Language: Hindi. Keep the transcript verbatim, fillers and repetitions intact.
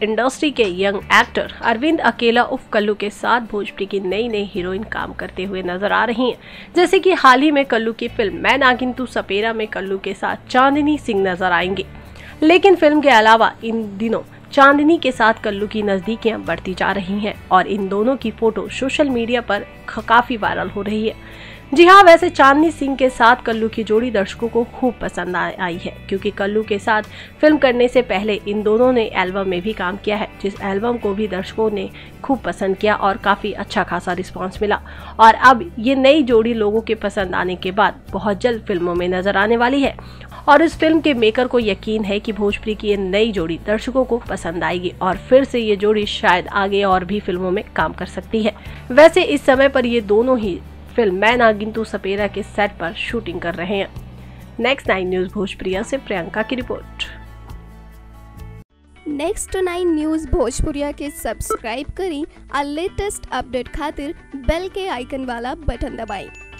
इंडस्ट्री के यंग एक्टर अरविंद अकेला उर्फ कल्लू के साथ भोजपुरी की नई नई हीरोइन काम करते हुए नजर आ रही हैं। जैसे कि हाल ही में कल्लू की फिल्म मैं नागिन तू सपेरा में कल्लू के साथ चांदनी सिंह नजर आएंगी। लेकिन फिल्म के अलावा इन दिनों चांदनी के साथ कल्लू की नजदीकियां बढ़ती जा रही हैं और इन दोनों की फोटो सोशल मीडिया पर काफी वायरल हो रही है। जी हाँ, वैसे चांदनी सिंह के साथ कल्लू की जोड़ी दर्शकों को खूब पसंद आई है, क्योंकि कल्लू के साथ फिल्म करने से पहले इन दोनों ने एल्बम में भी काम किया है, जिस एल्बम को भी दर्शकों ने खूब पसंद किया और काफी अच्छा खासा रिस्पांस मिला। और अब ये नई जोड़ी लोगों के पसंद आने के बाद बहुत जल्द फिल्मों में नजर आने वाली है और इस फिल्म के मेकर को यकीन है कि भोजपुरी की ये नई जोड़ी दर्शकों को पसंद आएगी और फिर से ये जोड़ी शायद आगे और भी फिल्मों में काम कर सकती है। वैसे इस समय पर ये दोनों ही फिल्म मैं नागिन तू सपेरा के सेट पर शूटिंग कर रहे हैं। नेक्स्ट नाइन न्यूज भोजपुरिया से प्रियंका की report. Next nine news Bhojpuriya के सब्सक्राइब करी और लेटेस्ट अपडेट खातिर बेल के आइकन वाला बटन दबाएं।